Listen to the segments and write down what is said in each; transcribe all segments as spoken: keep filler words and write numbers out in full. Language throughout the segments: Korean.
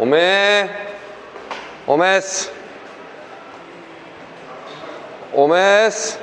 오메 오메스 오메스.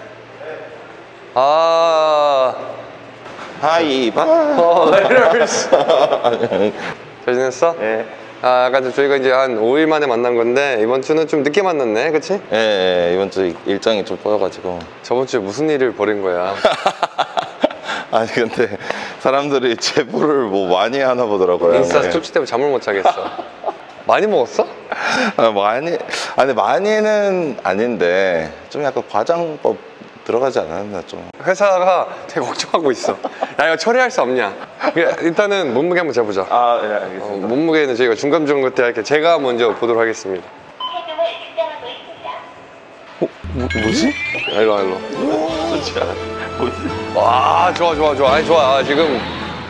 아 하이바. 어, 레이더스. 잘 지냈어? 예. 아, 약간 좀 저희가 이제 한 오 일 만에 만난 건데 이번 주는 좀 늦게 만났네, 그치? 예, 예, 이번 주 일정이 좀 꼬여가지고. 저번 주에 무슨 일을 벌인 거야? 아니 근데 사람들이 제보를 뭐 많이 하나 보더라고요. 인스타 예. 스톱치 때문에 잠을 못 자겠어. 많이 먹었어? 아, 많이, 아니 많이는 아닌데 좀 약간 과장법 들어가지 않았나 좀. 회사가 되게 걱정하고 있어. 야, 이거 처리할 수 없냐? 그냥 일단은 몸무게 한번 재보자. 아, 예, 알겠습니다. 어, 몸무게는 저희가 중간중간 때 이렇게 제가 먼저 보도록 하겠습니다. 어? 뭐, 뭐지? 아, 일로 와, 일로. 진짜 뭐지? 와, 좋아, 좋아, 좋아. 아니, 좋아. 지금.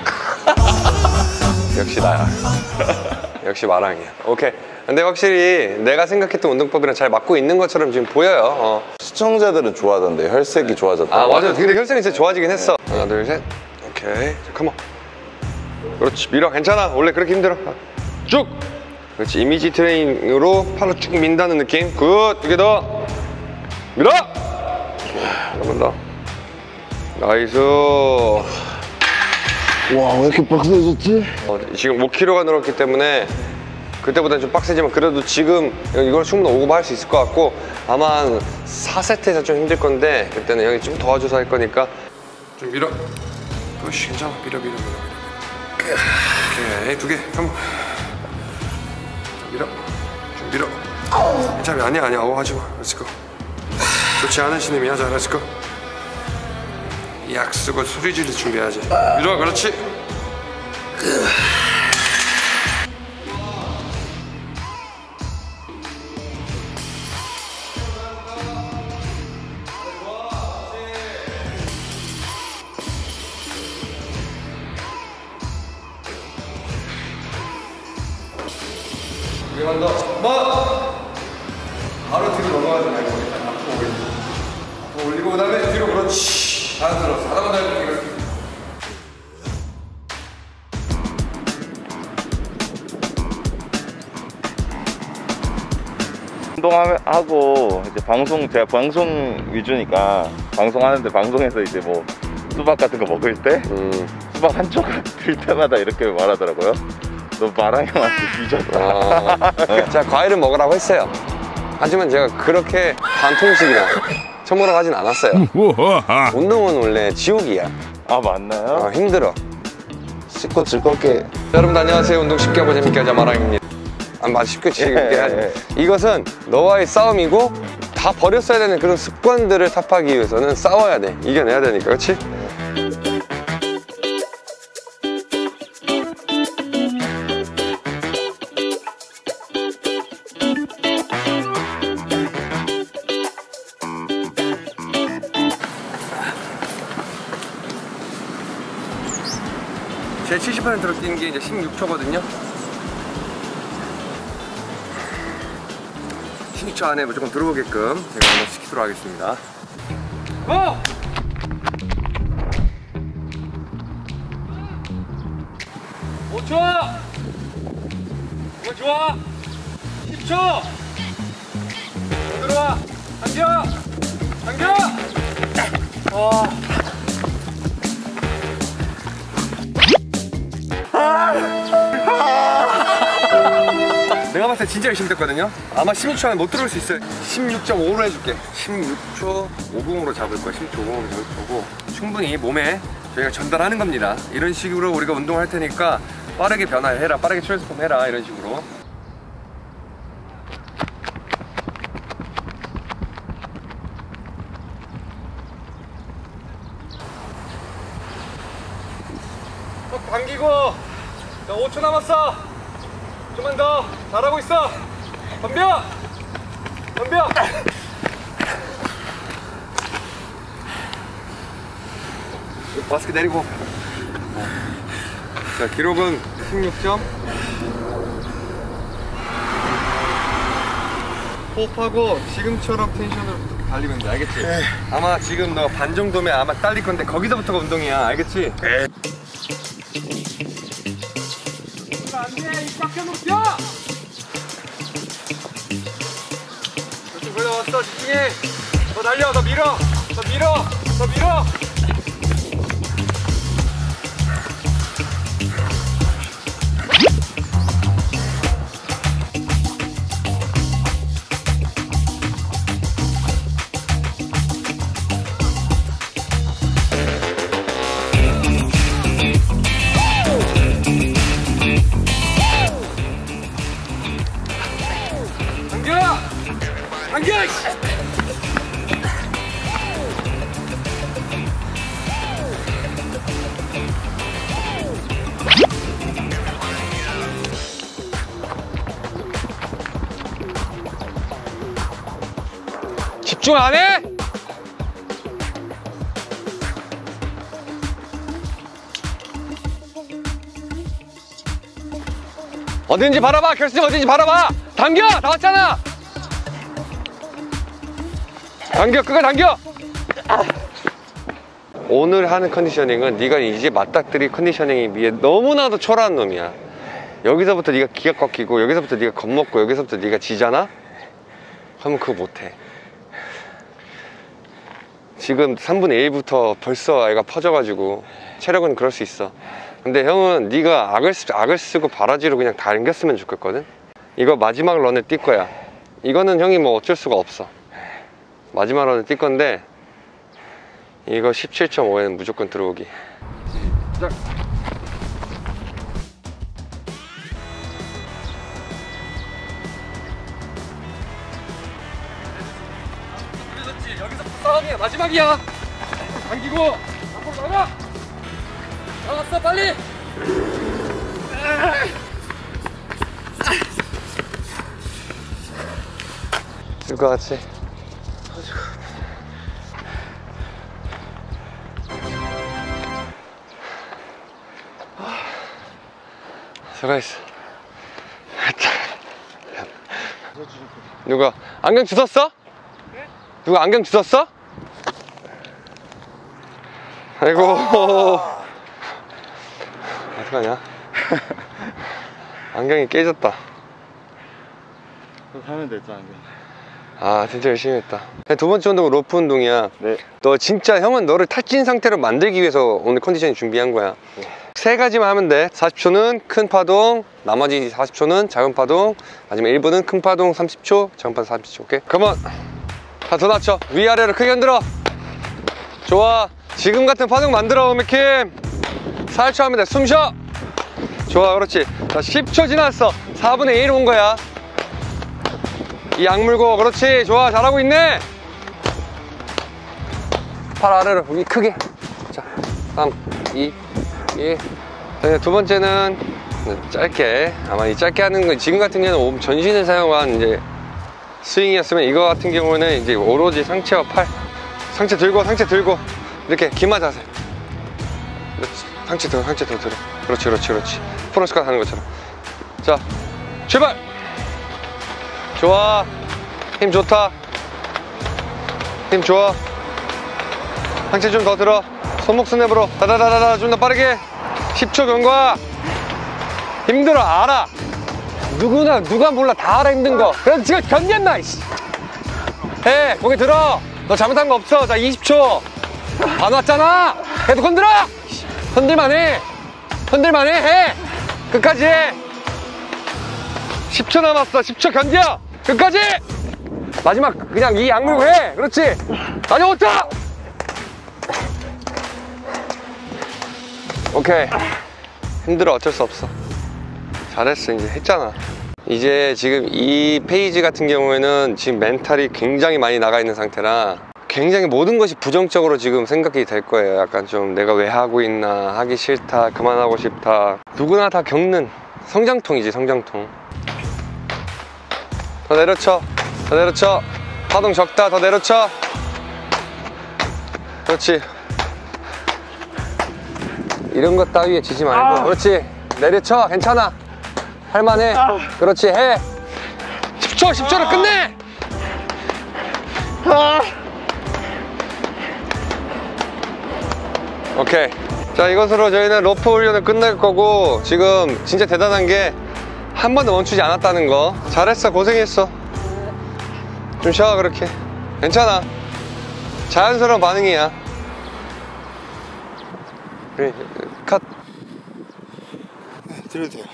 역시 나야. 역시 마랑이야. 오케이. 근데 확실히 내가 생각했던 운동법이랑 잘 맞고 있는 것처럼 지금 보여요. 어. 시청자들은 좋아하던데 혈색이 좋아졌다. 아, 맞아. 근데 혈색이 진짜 좋아지긴 했어. 하나, 둘, 셋. 오케이. 자, 컴온. 그렇지. 밀어. 괜찮아. 원래 그렇게 힘들어. 쭉. 그렇지. 이미지 트레이닝으로 팔로 쭉 민다는 느낌. 굿. 두 개 더. 밀어. 한 번 더. 나이스. 와, 왜 이렇게 빡세졌지? 어, 지금 오 킬로그램가 늘었기 때문에 그때보다는 좀 빡세지만 그래도 지금 이걸 충분히 오버할 할 수 있을 것 같고 아마 한 사 세트에서 좀 힘들 건데 그때는 형이 좀 도와줘서 할 거니까 좀 밀어. 그렇지. 괜찮아. 밀어 밀어 밀어. 오케이. 두 개. 컴온. 밀어. 좀 밀어. 괜찮아. 아니야 아니야. 어, 하지 마. 렛츠고. 좋지 않은 신임이야. 자, 렛츠고. 약 쓰고 소리 지를 준비해야지. 밀어. 그렇지. 한번 더. 뭐? 바로 뒤로 넘어가지 말고 앞으로 올리고 앞으로 올리고 그다음에 뒤로. 그렇지. 안 들었어. 하나만 더 해볼게. 이렇게. 운동하고 이제 방송, 제가 방송 위주니까 방송하는데 방송에서 이제 뭐 수박 같은 거 먹을 때 음. 수박 한 조각 들 때마다 이렇게 말하더라고요. 너 마랑 형한테 뒤졌다. 아. 자, 과일은 먹으라고 했어요. 하지만 제가 그렇게 반통식이나 처먹으라고 하진 않았어요. 운동은 원래 지옥이야. 아, 맞나요? 어, 힘들어. 씻고 즐겁게. 자, 여러분 안녕하세요. 운동 쉽게 하고 재밌게 하자 마랑입니다. 아, 맞아. 쉽게 재밌게 예, 하자. 예. 이것은 너와의 싸움이고 다 버렸어야 되는 그런 습관들을 타파하기 위해서는 싸워야 돼. 이겨내야 되니까. 그렇지? 제 칠십 퍼센트로 뛰는 게 이제 십육 초거든요. 십육 초 안에 무조건 들어오게끔 제가 한번 시키도록 하겠습니다. 고! 오 초! 이거 좋아! 십 초! 들어와! 당겨! 당겨! 와. 내가 봤을 때 진짜 열심히 됐거든요. 아마 십육 초 안에 못 들어올 수 있어요. 십육 점 오로 해줄게. 십육 초 오십으로 잡을 거야. 십육 초 오십으로 잡을 거고 충분히 몸에 저희가 전달하는 겁니다. 이런 식으로 우리가 운동을 할 테니까 빠르게 변화해라, 빠르게 트랜스폼 해라, 이런 식으로. 턱 당기고. 자, 오 초 남았어. 좀만 더. 잘하고 있어. 덤벼. 덤벼. 마스크 내리고. 자, 기록은 십육 점. 호흡하고 지금처럼 텐션으로 달리면 돼. 알겠지? 네. 아마 지금 너 반 정도면 아마 딸릴 건데 거기서부터가 운동이야. 알겠지? 네. 안 돼. 입 밖에 못 뛰어. 더 집중해. 더 날려, 더 밀어, 더 밀어, 더 밀어. 당겨! 집중 안 해? 어딘지 바라봐. 결승 어딘지 바라봐. 당겨! 다 왔잖아. 당겨, 끝까지 당겨! 오늘 하는 컨디셔닝은 네가 이제 맞닥뜨릴 컨디셔닝에 비해 너무나도 초라한 놈이야. 여기서부터 네가 기가 꺾이고, 여기서부터 네가 겁먹고, 여기서부터 네가 지잖아? 그러면 그거 못해. 지금 삼분의 일부터 벌써 애가 퍼져가지고 체력은 그럴 수 있어. 근데 형은 네가 악을, 쓰, 악을 쓰고 바라지로 그냥 다 당겼으면 좋겠거든? 이거 마지막 런에 뛸 거야. 이거는 형이 뭐 어쩔 수가 없어. 마지막으로 뛸 건데 이거 십칠 점 오에는 무조건 들어오기. 시작. 그렇지. 여기서부터 싸움이야. 마지막이야. 당기고 앞으로 나가. 나갔어 빨리. 줄 것 같지? 수고했어. 누가 안경 주웠어? 네? 누가 안경 주웠어? 아이고 어떡하냐. 안경이 깨졌다. 또 사면 됐죠 안경. 아 진짜 열심히 했다. 두 번째 운동은 로프 운동이야. 네. 너 진짜 형은 너를 탈진 상태로 만들기 위해서 오늘 컨디션이 준비한 거야. 네. 세 가지만 하면 돼. 사십 초는 큰 파동, 나머지 사십 초는 작은 파동, 마지막 일 분은 큰 파동 삼십 초, 작은 파동 삼십 초. 오케이? 컴온. 다 더 낮춰. 위아래로 크게 흔들어. 좋아. 지금 같은 파동 만들어. 오메킴. 사 초 하면 돼. 숨 쉬어. 좋아. 그렇지. 자, 십 초 지났어. 사분의 일 온 거야. 이 악물고. 그렇지. 좋아. 잘하고 있네. 팔 아래로. 위 크게. 자, 삼, 이, 일. 두 번째는 짧게. 아마 이 짧게 하는 거, 지금 같은 경우는 전신을 사용한 이제 스윙이었으면 이거 같은 경우는 이제 오로지 상체와 팔. 상체 들고, 상체 들고. 이렇게 기마 자세. 그렇지. 상체 더, 상체 더 들어. 그렇지, 그렇지, 그렇지. 프론스컷 하는 것처럼. 자, 출발! 좋아. 힘 좋다. 힘 좋아. 상체 좀 더 들어. 손목 스냅으로 다다다다다 좀 더 빠르게. 십 초 경과. 힘들어 알아. 누구나 누가 몰라 다 알아 힘든 거. 그래서 지금 견뎠나 이씨. 해 고개 들어. 너 잘못한 거 없어. 자 이십 초 안 왔잖아. 계속 흔들어. 흔들만 해. 흔들만 해. 해 끝까지 해. 십 초 남았어. 십 초 견뎌. 끝까지. 마지막 그냥 이 악물고 해. 그렇지. 마지막 오 초. 오케이. 힘들어. 어쩔 수 없어. 잘했어. 이제 했잖아. 이제 지금 이 페이지 같은 경우에는 지금 멘탈이 굉장히 많이 나가 있는 상태라 굉장히 모든 것이 부정적으로 지금 생각이 될 거예요. 약간 좀 내가 왜 하고 있나, 하기 싫다, 그만하고 싶다. 누구나 다 겪는 성장통이지. 성장통. 더 내려쳐. 더 내려쳐. 파동 적다. 더 내려쳐. 그렇지. 이런 것 따위에 지지 말고. 아. 그렇지. 내려쳐. 괜찮아. 할만해. 아. 그렇지. 해. 십 초. 십 초를 아. 끝내. 아. 오케이. 자, 이것으로 저희는 로프 훈련을 끝낼 거고, 지금 진짜 대단한 게 한 번도 멈추지 않았다는 거. 잘했어. 고생했어. 좀 쉬어. 그렇게. 괜찮아. 자연스러운 반응이야. 그래, 컷. 네, 들어도 돼요.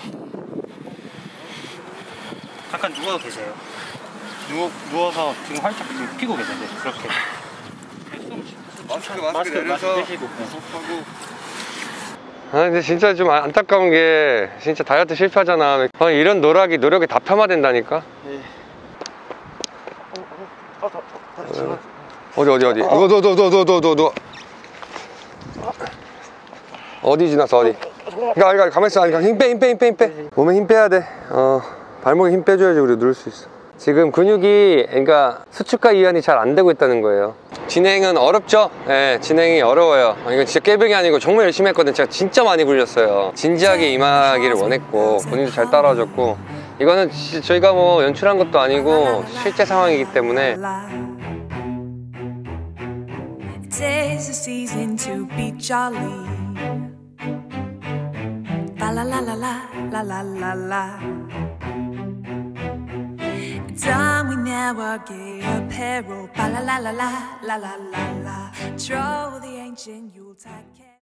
잠깐 누워도 되세요. 누워, 누워서 지금 활짝 지금 피고 계세요. 그렇게. 마스크, 마스크 내려서. 마스크 빼시고. 아, 근데 진짜 좀 안타까운 게 진짜 다이어트 실패하잖아. 아, 이런 노력이 노력이 다 폄하된다니까. 네. 어, 어, 어, 다리 지나. 어디 어디 어디. 누워 누워 누워 누워 누워 누워 누워. 어디 지났어 어디? 그러니까 그러니까 가만 있어. 그러니까 힘 빼 힘 빼 힘 빼 힘 빼. 몸에 힘 빼야 돼. 어 발목에 힘 빼줘야지 우리 누를 수 있어. 지금 근육이 그러니까 수축과 이완이 잘 안 되고 있다는 거예요. 진행은 어렵죠? 네, 진행이 어려워요. 이건 진짜 깨병이 아니고 정말 열심히 했거든. 제가 진짜 많이 굴렸어요. 진지하게 임하기를 원했고 본인도 잘 따라와줬고 이거는 지, 저희가 뭐 연출한 것도 아니고 실제 상황이기 때문에 Tis the season to be jolly. La la la la la la la la la. Time we never gave a peril. La la la la la la la la la. Throw the ancient Yuletide.